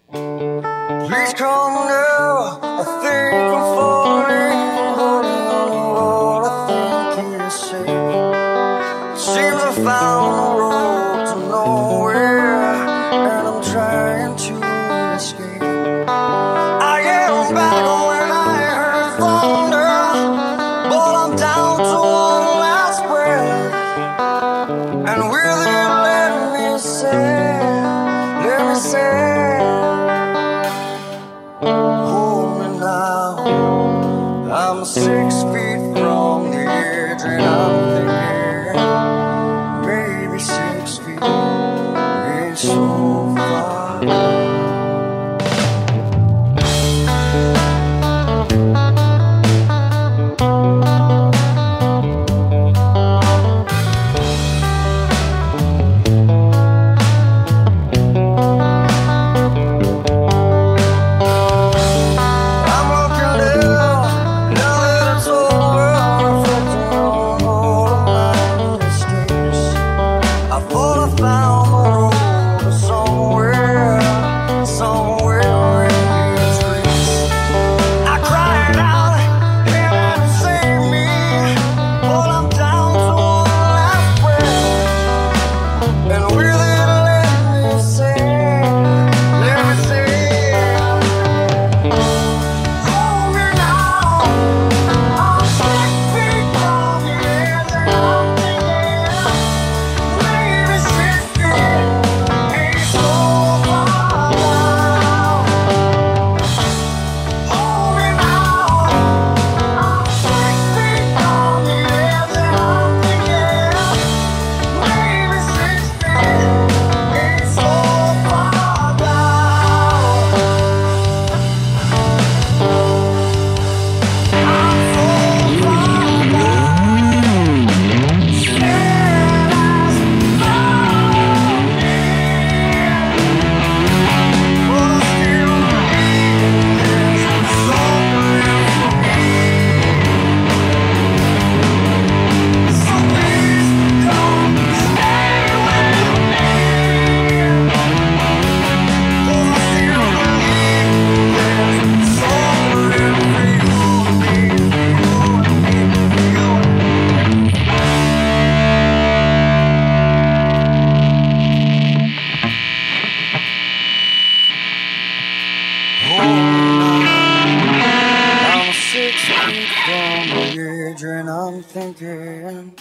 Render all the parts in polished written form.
Please come now, I think I'm falling, holding on to what I think is safe. Seems I found the road to nowhere, and I'm trying to escape. I am back when I heard thunder, but I'm down to one last breath. And will you let me say, hold me now. I'm 6 feet from the edge, and I'm thinking maybe 6 feet ain't so far. I'm 6 feet from the edge, and I'm thinking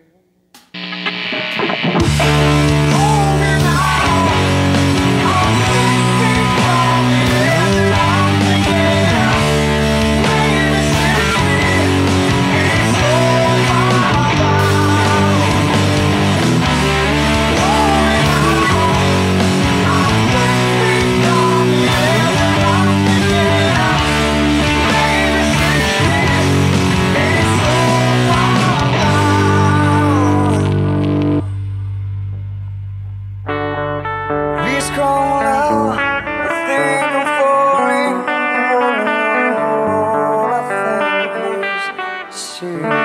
please come now, I think I'm falling, all I think is see.